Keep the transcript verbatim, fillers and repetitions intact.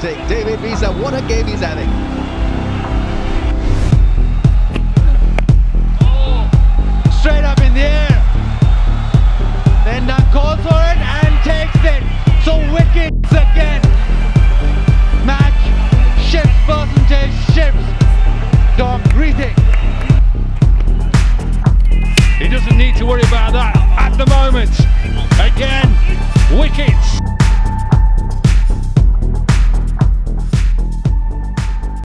fantastic. David Wiese, what a game he's having. Oh, straight up in the air. Then Dunn calls for it and takes it. So wickets again. Match shifts, percentage shifts. Dom breathing. He doesn't need to worry about that at the moment. Again, wickets.